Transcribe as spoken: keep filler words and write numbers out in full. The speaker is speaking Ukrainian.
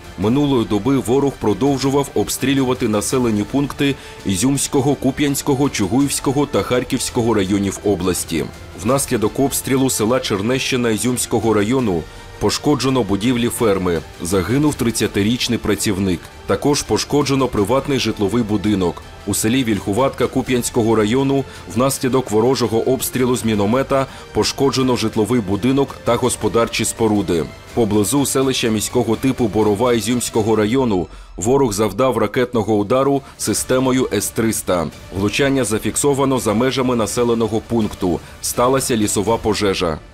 Минулої доби ворог продовжував обстрілювати населені пункти Ізюмського, Куп'янського, Чугуївського та Харківського районів області. Внаслідок обстрілу села Чернещина Ізюмського району пошкоджено будівлі ферми, загинув тридцятирічний працівник. Також пошкоджено приватний житловий будинок. У селі Вільхуватка Куп'янського району внаслідок ворожого обстрілу з міномета пошкоджено житловий будинок та господарчі споруди. Поблизу селища міського типу Борова Ізюмського району ворог завдав ракетного удару системою С триста. Влучання зафіксовано за межами населеного пункту. Сталася лісова пожежа.